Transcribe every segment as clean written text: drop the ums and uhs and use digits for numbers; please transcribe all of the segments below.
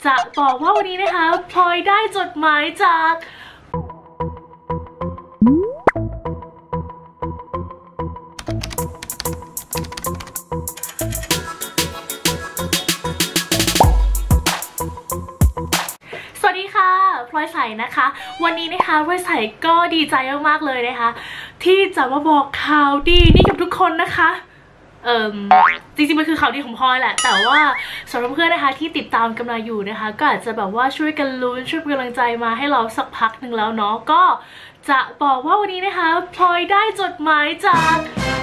จะบอกว่าวันนี้นะคะพลอยได้จดหมายจากสวัสดีค่ะพลอยใสนะคะวันนี้นะคะพลอยใสก็ดีใจมากๆเลยนะคะที่จะมาบอกข่าวดีนี่กับทุกคนนะคะจริงๆมันคือข่าวดีของพลอยแหละแต่ว่าสำหรับเพื่อนนะคะที่ติดตามกันมาอยู่นะคะก็อาจจะแบบว่าช่วยกันลุ้นช่วยเป็นกำลังใจมาให้เราสักพักหนึ่งแล้วเนาะก็จะบอกว่าวันนี้นะคะพลอยได้จดหมายจาก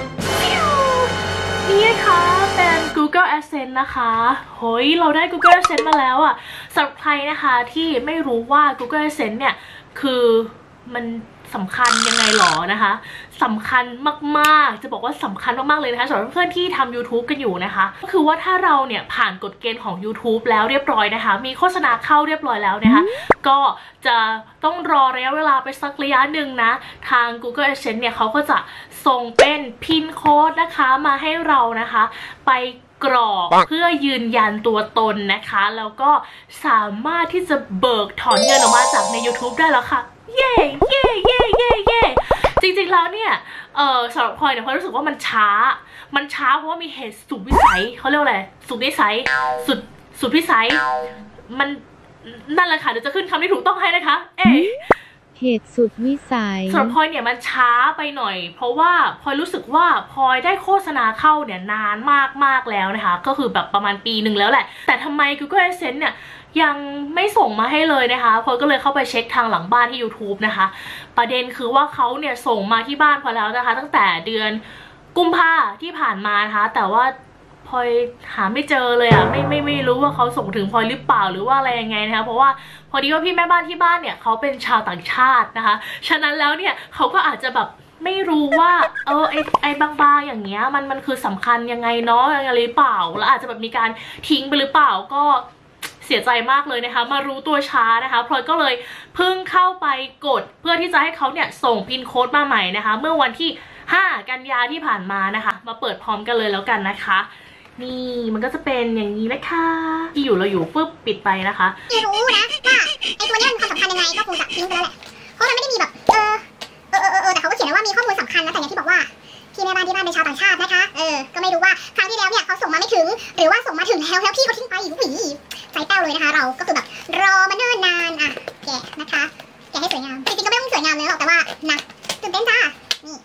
นี่นะคะเป็น Google Adsense นะคะเฮ้ยเราได้ Google Adsense มาแล้วอะสำหรับใครนะคะที่ไม่รู้ว่า Google Adsense เนี่ยคือมันสำคัญยังไงหรอนะคะสำคัญมากๆจะบอกว่าสำคัญมากๆเลยนะคะสำหรับเพื่อนที่ทำ YouTube กันอยู่นะคะก็คือว่าถ้าเราเนี่ยผ่านกฎเกณฑ์ของ YouTube แล้วเรียบร้อยนะคะมีโฆษณาเข้าเรียบร้อยแล้วนะคะก็จะต้องรอระยะเวลาไปสักระยะหนึ่งนะทาง Google Adsense เนี่ยเขาก็จะส่งเป็นพินโค้ดนะคะมาให้เรานะคะไปกรอกเพื่อยืนยันตัวตนนะคะแล้วก็สามารถที่จะเบิกถอนเงินออกมาจากใน YouTube ได้แล้วค่ะเย่เย่เย่เย่เย่จริงๆแล้วเนี่ยสำหรับพลอยเนี่ยพลอยรู้สึกว่ามันช้าเพราะว่ามีเหตุสุดวิสัยเขาเรียกว่าอะไรสุดวิสัยสุดวิสัยมันนั่นแหละค่ะเดี๋ยวจะขึ้นคำที่ถูกต้องให้นะคะเหตุสุดวิสัยสำหรับพลอยเนี่ยมันช้าไปหน่อยเพราะว่าพลอยรู้สึกว่าพลอยได้โฆษณาเข้าเนี่ยนานมากแล้วนะคะก็คือแบบประมาณปีหนึ่งแล้วแหละแต่ทำไม Google Adsense เนี่ยยังไม่ส่งมาให้เลยนะคะพลอยก็เลยเข้าไปเช็คทางหลังบ้านที่ YouTube นะคะประเด็นคือว่าเขาเนี่ยส่งมาที่บ้านพลอยแล้วนะคะตั้งแต่เดือนกุมภาที่ผ่านมานะคะแต่ว่าพลอยหาไม่เจอเลยอะไม่รู้ว่าเขาส่งถึงพลอยหรือเปล่าหรือว่าอะไรยังไงนะคะเพราะว่าพอดีว่าพี่แม่บ้านที่บ้านเนี่ยเขาเป็นชาวต่างชาตินะคะฉะนั้นแล้วเนี่ยเขาก็อาจจะแบบไม่รู้ว่าไอ้บางๆอย่างเงี้ยมันคือสำคัญยังไงเนาะอะไรหรือเปล่าแล้วอาจจะแบบมีการทิ้งไปหรือเปล่าก็เสียใจมากเลยนะคะมารู้ตัวช้านะคะพลอยก็เลยเพิ่งเข้าไปกดเพื่อที่จะให้เขาเนี่ยส่งพินโค้ดมาใหม่นะคะเมื่อวันที่5 กันยาที่ผ่านมานะคะมาเปิดพร้อมกันเลยแล้วกันนะคะนี่มันก็จะเป็นอย่างนี้นะคะที่เราอยู่ปุ๊บปิดไปนะคะไม่รู้นะว่าไอ้ตัวนี้มันความสำคัญยังไงก็คงจะทิ้งไปแล้วแหละเพราะมันไม่ได้มีแบบแต่เขาก็เขียนว่ามีข้อมูลสำคัญนะแต่อย่างที่บอกว่าพี่แม่บ้านที่บ้านเป็นชาวต่างชาตินะคะก็ไม่รู้ว่าครั้งที่แล้วเนี่ยเขาส่งมาไม่ถึงหรือว่าส่งมาถึงแล้วพี่เขาทิ้งไปหวีใจแป้วเลยนะคะเราก็คือแบบรอมาเนิ่นนานอ่ะแกะนะคะแกะให้สวยงามจริงๆก็ไม่ต้องสวยงามเลยหรอกแต่ว่านะตื่นเต้นจ้านี่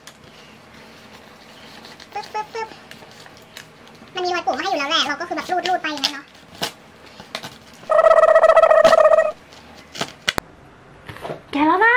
ปึ๊บมันมีรอยปุ่มมาให้อยู่แล้วแหละเราก็คือแบบรูดไปอย่างนั้นเนาะแกะแล้วนะ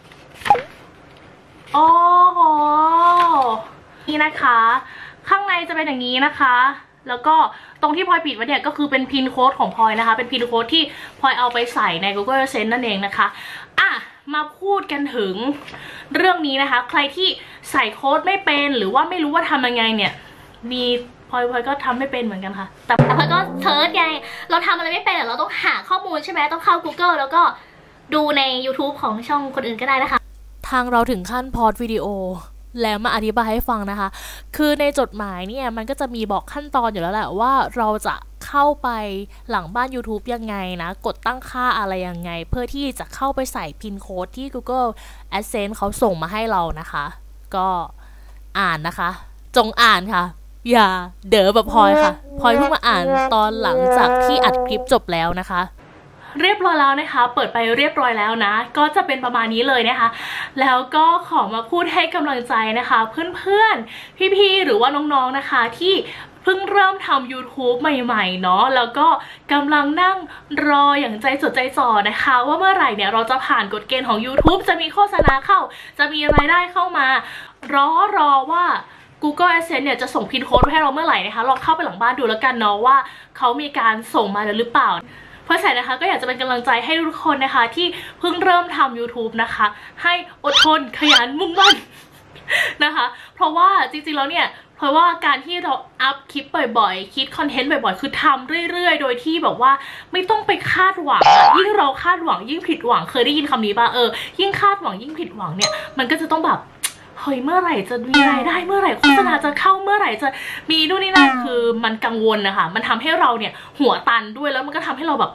โอ้โหนี่นะคะข้างในจะเป็นอย่างนี้นะคะแล้วก็ตรงที่พลอยปิดไว้เนี่ยก็คือเป็นพินโค้ดของพลอยนะคะเป็นพินโค้ดที่พลอยเอาไปใส่ใน Google Adsense นั่นเองนะคะมาพูดกันถึงเรื่องนี้นะคะใครที่ใส่โค้ดไม่เป็นหรือว่าไม่รู้ว่าทำยังไงเนี่ยมีพลอยก็ทำไม่เป็นเหมือนกันค่ะแต่พลอยก็เซิร์ชไงเราทำอะไรไม่เป็นเราต้องหาข้อมูลใช่ไหมต้องเข้า Google แล้วก็ดูใน YouTube ของช่องคนอื่นก็ได้นะคะทางเราถึงขั้นพอดวิดีโอแล้วมาอธิบายให้ฟังนะคะคือในจดหมายเนี่ยมันก็จะมีบอกขั้นตอนอยู่แล้วแหละว่าเราจะเข้าไปหลังบ้าน YouTube ยังไงนะกดตั้งค่าอะไรยังไงเพื่อที่จะเข้าไปใส่พินโค้ดที่ Google Adsense เขาส่งมาให้เรานะคะก็อ่านนะคะจงอ่านค่ะอย่าเด๋อแบบพลอยค่ะพลอยเพิ่งมาอ่านตอนหลังจากที่อัดคลิปจบแล้วนะคะเรียบร้อยแล้วนะคะเปิดไปเรียบร้อยแล้วนะก็จะเป็นประมาณนี้เลยนะคะแล้วก็ขอมาพูดให้กำลังใจนะคะเพื่อนๆพี่ๆหรือว่าน้องๆนะคะที่เพิ่งเริ่มทำ YouTube ใหม่ๆเนาะแล้วก็กำลังนั่งรออย่างใจจดใจจ่อนะคะว่าเมื่อไหร่เนี่ยเราจะผ่านกฎเกณฑ์ของ YouTube จะมีโฆษณาเข้าจะมีรายได้เข้ามารอว่าGoogle Adsense เนี่ยจะส่งพินโค้ดให้เราเมื่อไหร่นะคะลองเข้าไปหลังบ้านดูแล้วกันเนาะว่าเขามีการส่งมาหรือเปล่าเพราะฉะนั้นนะคะก็อยากจะเป็นกำลังใจให้ทุกคนนะคะที่เพิ่งเริ่มทำ YouTube นะคะให้อดทนขยันมุ่งมั่นนะคะเพราะว่าจริงๆแล้วเนี่ยเพราะว่าการที่เราอัพคลิปบ่อยๆคิดคอนเทนต์บ่อยๆคือทำเรื่อยๆโดยที่แบบว่าไม่ต้องไปคาดหวังยิ่งเราคาดหวังยิ่งผิดหวังเคยได้ยินคำนี้ป่ะยิ่งคาดหวังยิ่งผิดหวังเนี่ยมันก็จะต้องแบบเฮ้ยเมื่อไหร่จะมีรายได้เมื่อไหร่โฆษณาจะเข้าเมื่อไหร่จะมีนู่นนี่นั่นคือมันกังวลนะคะมันทำให้เราเนี่ยหัวตันด้วยแล้วมันก็ทำให้เราแบบ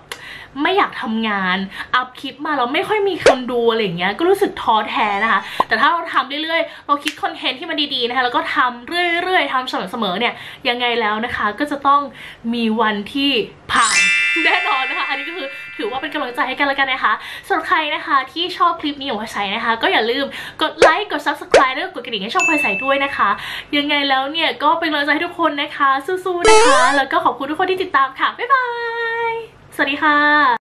ไม่อยากทำงานอัพคลิปมาเราไม่ค่อยมีคนดูอะไรอย่างเงี้ยก็รู้สึกท้อแท้นะคะแต่ถ้าเราทำเรื่อยๆเราคิดคอนเทนต์ที่มันดีๆนะคะแล้วก็ทำเรื่อยๆทำสม่ำเสมอเนี่ยยังไงแล้วนะคะก็จะต้องมีวันที่ผ่านแน่นอนนะคะอันนี้ก็คือถือว่าเป็นกำลังใจให้กันแล้วกันนะคะสำหรับใครนะคะที่ชอบคลิปนี้ของพลอยใสนะคะก็อย่าลืมกดไลค์กด subscribe แล้วก็กดกระดิ่งให้ช่องพลอยใสด้วยนะคะยังไงแล้วเนี่ยก็เป็นกำลังใจให้ทุกคนนะคะสู้ๆนะคะแล้วก็ขอบคุณทุกคนที่ติดตามค่ะบ๊ายบายสวัสดีค่ะ